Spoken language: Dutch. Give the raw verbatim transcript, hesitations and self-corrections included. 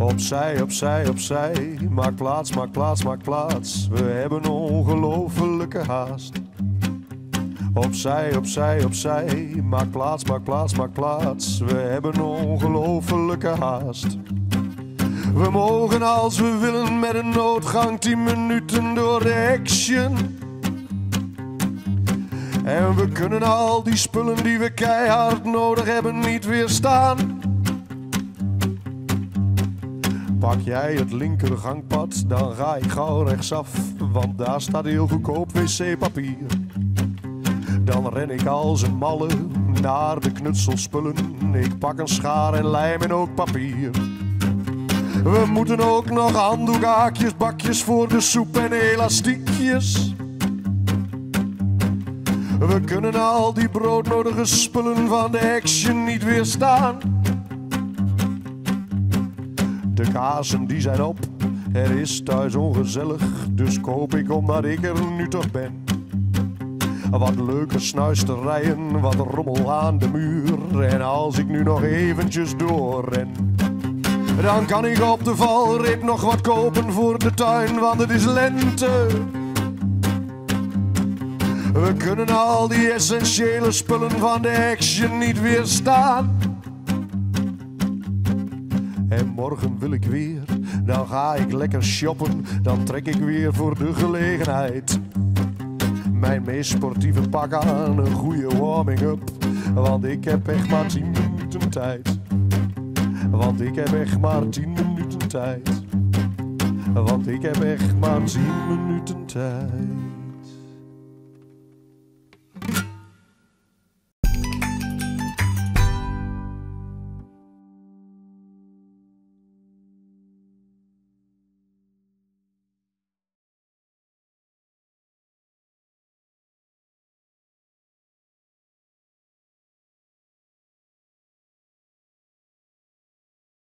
Opzij, opzij, opzij, maak plaats, maak plaats, maak plaats. We hebben ongelofelijke haast. Opzij, opzij, opzij, maak plaats, maak plaats, maak plaats. We hebben ongelofelijke haast. We mogen als we willen met een noodgang tien minuten door de action. En we kunnen al die spullen die we keihard nodig hebben niet weerstaan. Pak jij het linker gangpad, dan ga ik gauw rechtsaf, want daar staat heel goedkoop wc-papier. Dan ren ik als een malle naar de knutselspullen. Ik pak een schaar en lijm en ook papier. We moeten ook nog handdoekhaakjes, bakjes voor de soep en elastiekjes. We kunnen al die broodnodige spullen van de action niet weerstaan. De kazen die zijn op, er is thuis ongezellig, dus koop ik omdat ik er nu toch ben. Wat leuke snuisterijen, wat rommel aan de muur. En als ik nu nog eventjes doorren, dan kan ik op de valreep nog wat kopen voor de tuin, want het is lente. We kunnen al die essentiële spullen van de action niet weerstaan. En morgen wil ik weer, dan ga ik lekker shoppen. Dan trek ik weer voor de gelegenheid mijn meest sportieve pak aan, een goede warming-up. Want ik heb echt maar tien minuten tijd. Want ik heb echt maar tien minuten tijd. Want ik heb echt maar tien minuten tijd.